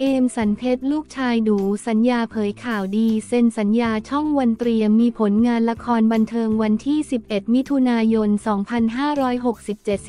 เอมสันเพชรลูกชายดูสัญญาเผยข่าวดีเซ็นสัญญาช่องวันเตรียมมีผลงานละครบันเทิงวันที่ 11 มิถุนายน 2567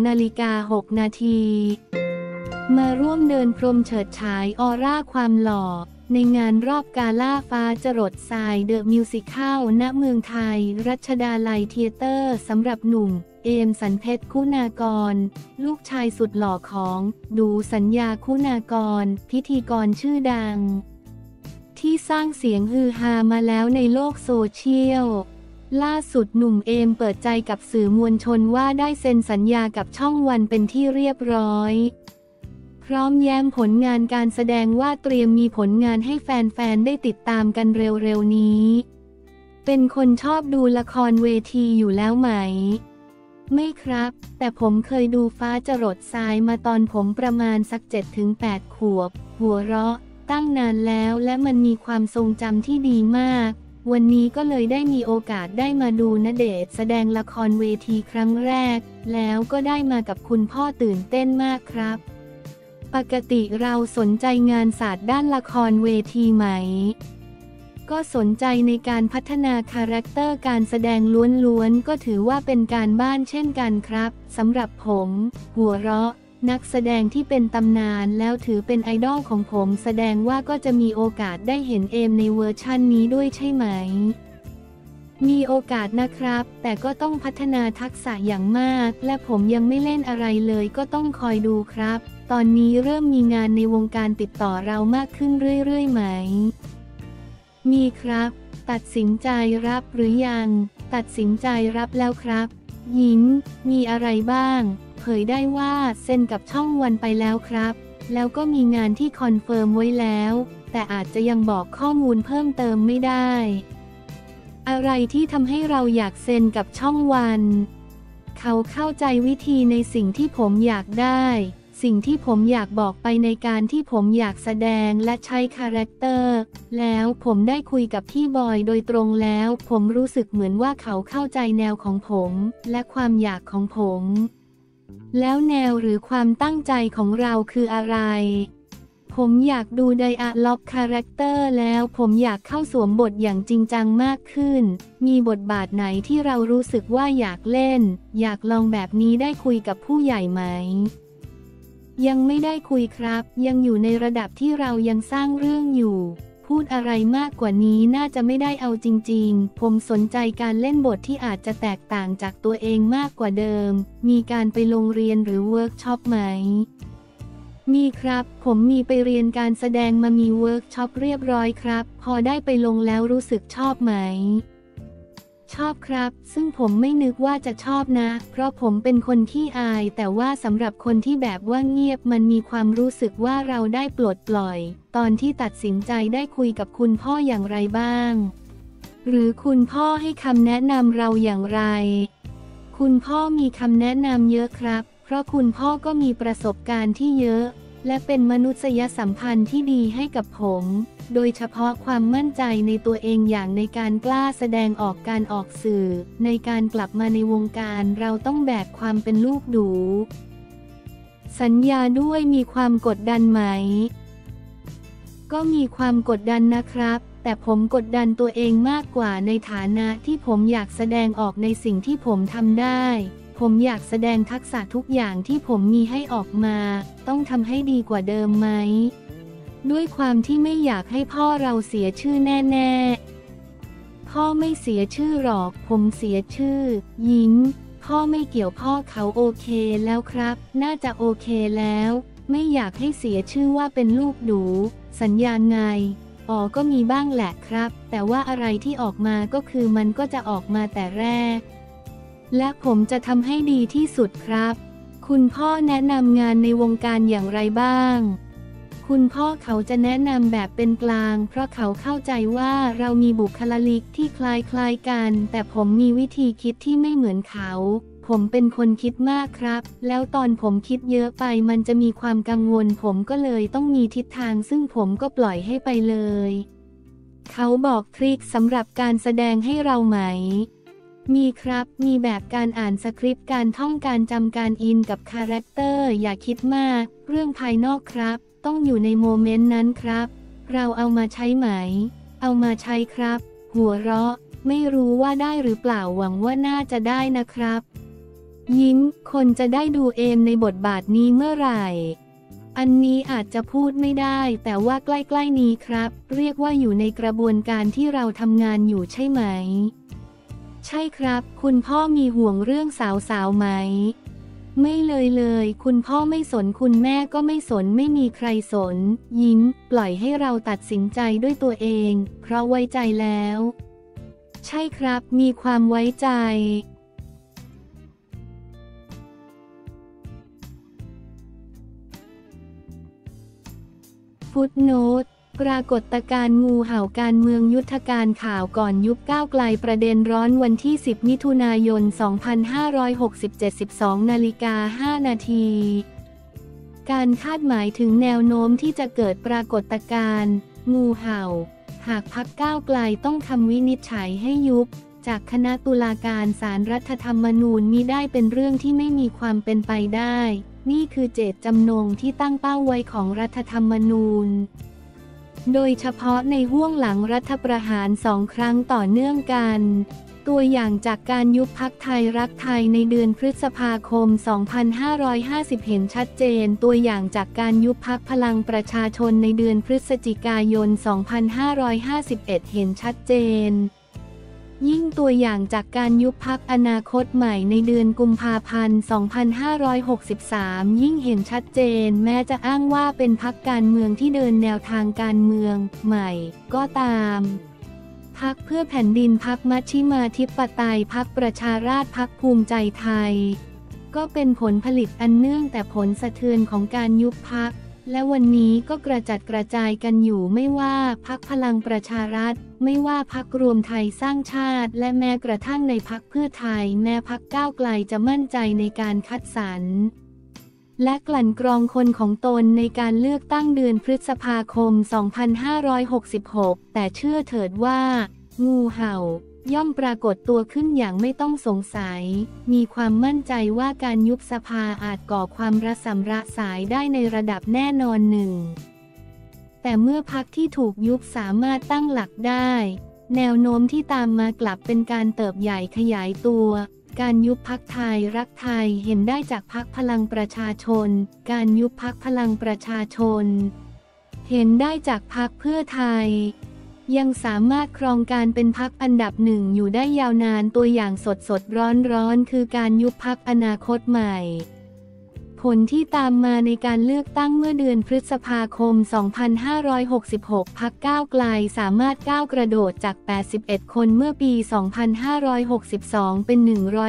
12:06 นาทีมาร่วมเดินพรมเฉิดฉายออร่าความหล่อในงานรอบกาล่าฟ้าจรดทรายเดอะมิวสิคัลณเมืองไทยรัชดาลัยเธียเตอร์สำหรับหนุ่มเอมสันเพชรคุณากรลูกชายสุดหล่อของดูสัญญาคุณากรพิธีกรชื่อดังที่สร้างเสียงฮือฮามาแล้วในโลกโซเชียลล่าสุดหนุ่มเอมเปิดใจกับสื่อมวลชนว่าได้เซ็นสัญญากับช่องวันเป็นที่เรียบร้อยพร้อมแย้มผลงานการแสดงว่าเตรียมมีผลงานให้แฟนๆได้ติดตามกันเร็วๆนี้เป็นคนชอบดูละครเวทีอยู่แล้วไหมไม่ครับแต่ผมเคยดูฟ้าจรดทรายมาตอนผมประมาณสัก 7-8 ขวบหัวเราะตั้งนานแล้วและมันมีความทรงจำที่ดีมากวันนี้ก็เลยได้มีโอกาสได้มาดูณเดชน์แสดงละครเวทีครั้งแรกแล้วก็ได้มากับคุณพ่อตื่นเต้นมากครับปกติเราสนใจงานศาสตร์ด้านละครเวทีไหมก็สนใจในการพัฒนาคาแรคเตอร์การแสดงล้วนๆก็ถือว่าเป็นการบ้านเช่นกันครับสำหรับผมหัวเราะนักแสดงที่เป็นตำนานแล้วถือเป็นไอดอลของผมแสดงว่าก็จะมีโอกาสได้เห็นเอมในเวอร์ชั่นนี้ด้วยใช่ไหมมีโอกาสนะครับแต่ก็ต้องพัฒนาทักษะอย่างมากและผมยังไม่เล่นอะไรเลยก็ต้องคอยดูครับตอนนี้เริ่มมีงานในวงการติดต่อเรามากขึ้นเรื่อยๆไหมมีครับตัดสินใจรับหรือยังตัดสินใจรับแล้วครับยิ้มมีอะไรบ้างเผยได้ว่าเซ็นกับช่องวันไปแล้วครับแล้วก็มีงานที่คอนเฟิร์มไว้แล้วแต่อาจจะยังบอกข้อมูลเพิ่มเติมไม่ได้อะไรที่ทำให้เราอยากเซ็นกับช่องวันเขาเข้าใจวิธีในสิ่งที่ผมอยากได้สิ่งที่ผมอยากบอกไปในการที่ผมอยากแสดงและใช้คาแรคเตอร์แล้วผมได้คุยกับพี่บอยโดยตรงแล้วผมรู้สึกเหมือนว่าเขาเข้าใจแนวของผมและความอยากของผมแล้วแนวหรือความตั้งใจของเราคืออะไรผมอยากดูไดอะล็อกคาแรคเตอร์แล้วผมอยากเข้าสวมบทอย่างจริงจังมากขึ้นมีบทบาทไหนที่เรารู้สึกว่าอยากเล่นอยากลองแบบนี้ได้คุยกับผู้ใหญ่ไหมยังไม่ได้คุยครับยังอยู่ในระดับที่เรายังสร้างเรื่องอยู่พูดอะไรมากกว่านี้น่าจะไม่ได้เอาจริงๆผมสนใจการเล่นบทที่อาจจะแตกต่างจากตัวเองมากกว่าเดิมมีการไปโรงเรียนหรือเวิร์กช็อปไหมมีครับผมมีไปเรียนการแสดงมามีเวิร์กช็อปเรียบร้อยครับพอได้ไปลงแล้วรู้สึกชอบไหมชอบครับซึ่งผมไม่นึกว่าจะชอบนะเพราะผมเป็นคนขี้อายแต่ว่าสำหรับคนที่แบบว่าเงียบมันมีความรู้สึกว่าเราได้ปลดปล่อยตอนที่ตัดสินใจได้คุยกับคุณพ่ออย่างไรบ้างหรือคุณพ่อให้คำแนะนำเราอย่างไรคุณพ่อมีคำแนะนำเยอะครับเพราะคุณพ่อก็มีประสบการณ์ที่เยอะและเป็นมนุษยสัมพันธ์ที่ดีให้กับผมโดยเฉพาะความมั่นใจในตัวเองอย่างในการกล้าแสดงออกการออกสื่อในการกลับมาในวงการเราต้องแบกความเป็นลูกดูสัญญาด้วยมีความกดดันไหมก็มีความกดดันนะครับแต่ผมกดดันตัวเองมากกว่าในฐานะที่ผมอยากแสดงออกในสิ่งที่ผมทำได้ผมอยากแสดงทักษะทุกอย่างที่ผมมีให้ออกมาต้องทำให้ดีกว่าเดิมไหมด้วยความที่ไม่อยากให้พ่อเราเสียชื่อแน่ๆพ่อไม่เสียชื่อหรอกผมเสียชื่อยิ้มพ่อไม่เกี่ยวพ่อเขาโอเคแล้วครับน่าจะโอเคแล้วไม่อยากให้เสียชื่อว่าเป็นลูกดูสัญญาไงก็มีบ้างแหละครับแต่ว่าอะไรที่ออกมาก็คือมันก็จะออกมาแต่แรกและผมจะทำให้ดีที่สุดครับคุณพ่อแนะนำงานในวงการอย่างไรบ้างคุณพ่อเขาจะแนะนำแบบเป็นกลางเพราะเขาเข้าใจว่าเรามีบุคลิกที่คล้ายๆกันแต่ผมมีวิธีคิดที่ไม่เหมือนเขาผมเป็นคนคิดมากครับแล้วตอนผมคิดเยอะไปมันจะมีความกังวลผมก็เลยต้องมีทิศทางซึ่งผมก็ปล่อยให้ไปเลยเขาบอกทริคสำหรับการแสดงให้เราไหมมีครับมีแบบการอ่านสคริปต์การท่องการจำการอินกับคาแรคเตอร์อย่าคิดมากเรื่องภายนอกครับต้องอยู่ในโมเมนต์นั้นครับเราเอามาใช้ไหมเอามาใช้ครับหัวเราะไม่รู้ว่าได้หรือเปล่าหวังว่าน่าจะได้นะครับยิ้มคนจะได้ดูเอมในบทบาทนี้เมื่อไหร่อันนี้อาจจะพูดไม่ได้แต่ว่าใกล้ๆนี้ครับเรียกว่าอยู่ในกระบวนการที่เราทำงานอยู่ใช่ไหมใช่ครับคุณพ่อมีห่วงเรื่องสาวๆไหมไม่เลยคุณพ่อไม่สนคุณแม่ก็ไม่สนไม่มีใครสนยิ้มปล่อยให้เราตัดสินใจด้วยตัวเองเพราะไว้ใจแล้วใช่ครับมีความไว้ใจฟุตโนตปรากฏการณ์งูเห่าการเมืองยุทธการข่าวก่อนยุบก้าวไกลประเด็นร้อนวันที่ 10 มิถุนายน 2567 12:05 นาทีการคาดหมายถึงแนวโน้มที่จะเกิดปรากฏการณ์งูเห่าหากพรรคก้าวไกลต้องคำวินิจฉัยให้ยุบจากคณะตุลาการศาลรัฐธรรมนูญมิได้เป็นเรื่องที่ไม่มีความเป็นไปได้นี่คือเจตจำนงที่ตั้งเป้าไว้ของรัฐธรรมนูญโดยเฉพาะในห้วงหลังรัฐประหาร2 ครั้งต่อเนื่องกันตัวอย่างจากการยุบพรรคไทยรักไทยในเดือนพฤษภาคม 2550 เห็นชัดเจนตัวอย่างจากการยุบพรรคพลังประชาชนในเดือนพฤศจิกายน 2551 เห็นชัดเจนยิ่งตัวอย่างจากการยุบพรรคอนาคตใหม่ในเดือนกุมภาพันธ์ 2563 ยิ่งเห็นชัดเจนแม้จะอ้างว่าเป็นพรรคการเมืองที่เดินแนวทางการเมืองใหม่ก็ตามพรรคเพื่อแผ่นดินพรรคมัชฌิมาธิปไตยพรรคประชาราษฎร์พรรคภูมิใจไทยก็เป็นผลผลิตอันเนื่องแต่ผลสะเทือนของการยุบพรรคและวันนี้ก็กระจัดกระจายกันอยู่ไม่ว่าพรรคพลังประชารัฐไม่ว่าพรรครวมไทยสร้างชาติและแม้กระทั่งในพรรคเพื่อไทยแม้พรรคก้าวไกลจะมั่นใจในการคัดสรรและกลั่นกรองคนของตนในการเลือกตั้งเดือนพฤษภาคม 2566 แต่เชื่อเถิดว่างูเห่าย่อมปรากฏตัวขึ้นอย่างไม่ต้องสงสัยมีความมั่นใจว่าการยุบสภาอาจก่อความระสำระสายได้ในระดับแน่นอนหนึ่งแต่เมื่อพรรคที่ถูกยุบสามารถตั้งหลักได้แนวโน้มที่ตามมากลับเป็นการเติบใหญ่ขยายตัวการยุบพรรคไทยรักไทยเห็นได้จากพรรคพลังประชาชนการยุบพรรคพลังประชาชนเห็นได้จากพรรคเพื่อไทยยังสามารถครองการเป็นพรรคอันดับหนึ่งอยู่ได้ยาวนานตัวอย่างสดร้อนคือการยุบพรรคอนาคตใหม่ผลที่ตามมาในการเลือกตั้งเมื่อเดือนพฤษภาคม 2566 พรรคก้าวไกลสามารถก้าวกระโดดจาก 81 คนเมื่อปี 2562 เป็น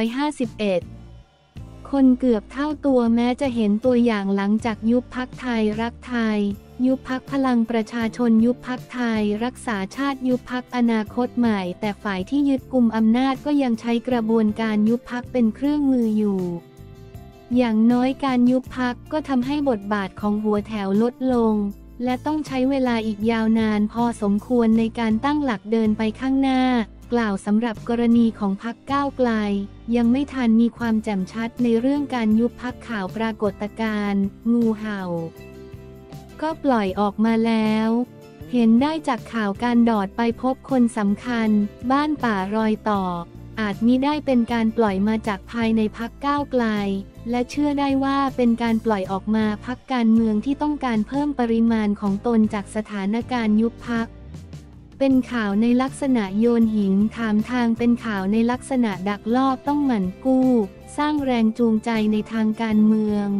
151 คนเกือบเท่าตัวแม้จะเห็นตัวอย่างหลังจากยุบพรรคไทยรักไทยยุบพรรคพลังประชาชนยุบพรรคไทยรักษาชาติยุบพรรคอนาคตใหม่แต่ฝ่ายที่ยึดกุมอำนาจก็ยังใช้กระบวนการยุบพรรคเป็นเครื่องมืออยู่อย่างน้อยการยุบพรรคก็ทำให้บทบาทของหัวแถวลดลงและต้องใช้เวลาอีกยาวนานพอสมควรในการตั้งหลักเดินไปข้างหน้ากล่าวสำหรับกรณีของพรรคก้าวไกลยังไม่ทันมีความแจ่มชัดในเรื่องการยุบพรรคข่าวปรากฏการณ์งูเห่าก็ปล่อยออกมาแล้วเห็นได้จากข่าวการดอดไปพบคนสำคัญบ้านป่ารอยต่ออาจมิได้เป็นการปล่อยมาจากภายในพรรคก้าวไกลและเชื่อได้ว่าเป็นการปล่อยออกมาพรรคการเมืองที่ต้องการเพิ่มปริมาณของตนจากสถานการณ์ยุบพรรคเป็นข่าวในลักษณะโยนหินถามทางเป็นข่าวในลักษณะดักลอบต้องหมั่นกู้สร้างแรงจูงใจในทางการเมือง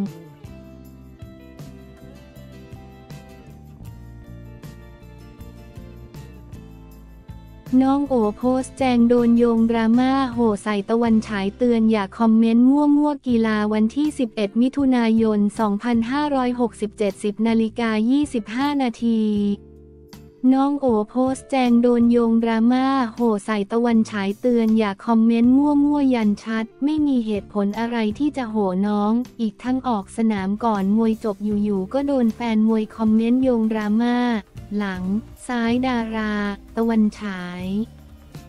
น้องโอโพสต์แจงโดนโยงดราม่าโห่ใส่ตะวันฉายเตือนอย่าคอมเมนต์มั่วกีฬาวันที่ 11 มิถุนายน 2567 10:25 นาทีน้องโอโพสต์แจงโดนโยงดราม่าโห่ใส่ตะวันฉายเตือนอย่าคอมเมนต์มั่วยันชัดไม่มีเหตุผลอะไรที่จะโห่น้องอีกทั้งออกสนามก่อนมวยจบอยู่ๆก็โดนแฟนมวยคอมเมนต์โยงดราม่าหลังซ้ายดาราตะวันฉายท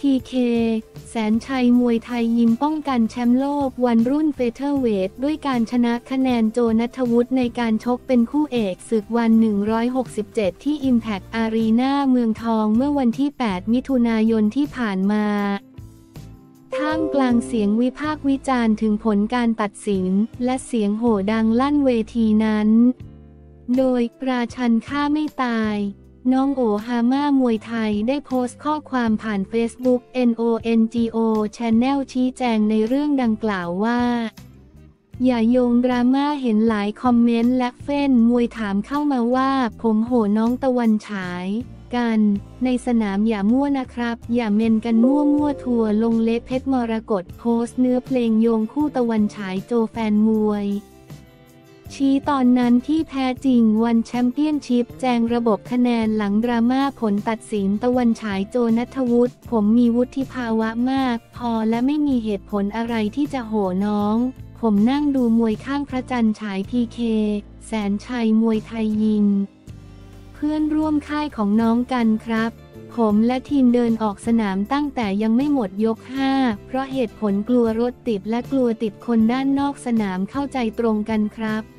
PK แสนชัยมวยไทยยิมป้องกันแชมป์โลกวันรุ่นเฟเธอร์เวทด้วยการชนะคะแนนโจณัฐวุฒิในการชกเป็นคู่เอกศึกวัน 167 ที่ Impact Arena เมืองทองเมื่อวันที่ 8 มิถุนายนที่ผ่านมาท่ามกลางเสียงวิพากษ์วิจารณ์ถึงผลการตัดสินและเสียงโห่ดังลั่นเวทีนั้นโดยราชันฆ่าไม่ตายน้องโอฮาม่ามวยไทยได้โพสต์ข้อความผ่าน Facebook NONGO Channel ชี้แจงในเรื่องดังกล่าวว่าอย่าโยงดราม่าเห็นหลายคอมเมนต์และเฟ้นมวยถามเข้ามาว่าผมโหน้องตะวันฉายกันในสนามอย่ามั่วนะครับอย่าเมนกันมั่วทัวลงเละเพชรมรกตโพสต์เนื้อเพลงโยงคู่ตะวันฉายโจแฟนมวยชี้ตอนนั้นที่แท้จริงวันแชมเปี้ยนชิพแจงระบบคะแนนหลังดราม่าผลตัดสินตะวันฉายโจณัฐวุฒิผมมีวุฒิภาวะมากพอและไม่มีเหตุผลอะไรที่จะโห่น้องผมนั่งดูมวยข้างพระจันทร์ฉาย PK แสนชัยมวยไทยยิมเพื่อนร่วมค่ายของน้องกันครับผมและทีมเดินออกสนามตั้งแต่ยังไม่หมดยก 5เพราะเหตุผลกลัวรถติดและกลัวติดคนด้านนอกสนามเข้าใจตรงกันครับ